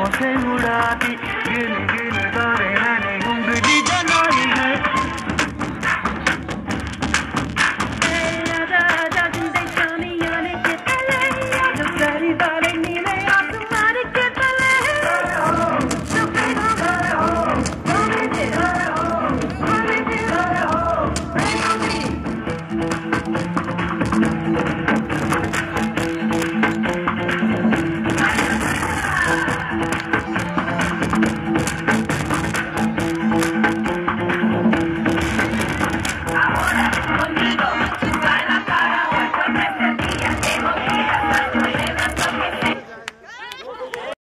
बाहों से उड़ाती, गिन गिन तारे मैंने उंगली जलाई है। आजा आजा जिंदे शामी आने के तले, जो सारी बाले नीले आसमान के तले, जो प्रेम हो